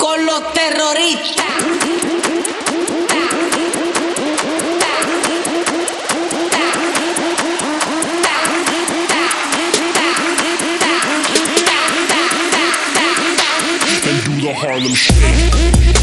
con los terroristas. And do the Harlem Shake.